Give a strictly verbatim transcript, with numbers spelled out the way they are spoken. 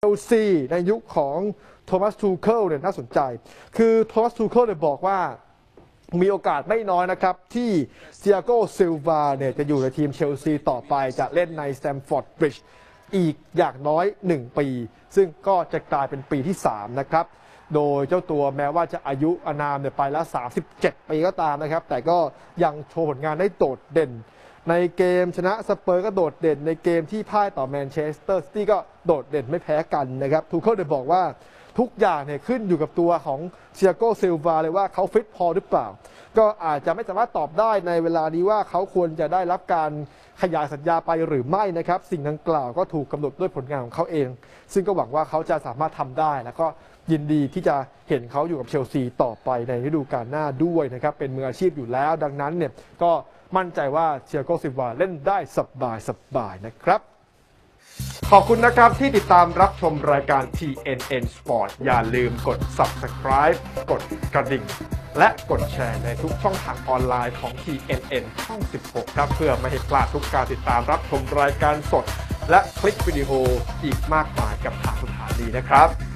เชลซีในยุคของโทมัสทูเคิลเนี่ยน่าสนใจคือโทมัสทูเคิลเนี่ยบอกว่ามีโอกาสไม่น้อยนะครับที่เซียโกซิลวาเนี่ยจะอยู่ในทีมเชลซีต่อไปจะเล่นในสแตมฟอร์ดบริดจ์อีกอย่างน้อยหนึ่งปีซึ่งก็จะกลายเป็นปีที่สามนะครับโดยเจ้าตัวแม้ว่าจะอายุอานามเนี่ยไปแล้วสามสิบเจ็ดปีก็ตามนะครับแต่ก็ยังโชว์ผลงานได้โดดเด่นในเกมชนะสเปอร์ก็โดดเด่นในเกมที่พ่ายต่อแมนเชสเตอร์ซิตี้ก็โดดเด่นไม่แพ้กันนะครับทูเคิลได้บอกว่าทุกอย่างเนี่ยขึ้นอยู่กับตัวของเซียโกซิลวาเลยว่าเขาฟิตพอหรือเปล่าก็อาจจะไม่สามารถตอบได้ในเวลานี้ว่าเขาควรจะได้รับการขยายสัญญาไปหรือไม่นะครับสิ่งดังกล่าวก็ถูกกำหนดด้วยผลงานของเขาเองซึ่งก็หวังว่าเขาจะสามารถทำได้แล้วก็ยินดีที่จะเห็นเขาอยู่กับเชลซีต่อไปในฤดูกาลหน้าด้วยนะครับเป็นมืออาชีพอยู่แล้วดังนั้นเนี่ยก็มั่นใจว่าเซียโกซิลวาเล่นได้สบายสบายนะครับขอบคุณนะครับที่ติดตามรับชมรายการ ที เอ็น เอ็น Sport อย่าลืมกด Subscribe กดกระดิ่งและกดแชร์ในทุกช่องทางออนไลน์ของ ที เอ็น เอ็น ช่อง สิบหก ครับเพื่อไม่ให้พลาดทุกการติดตามรับชมรายการสดและคลิปวิดีโออีกมากมายกับทางสถานีนะครับ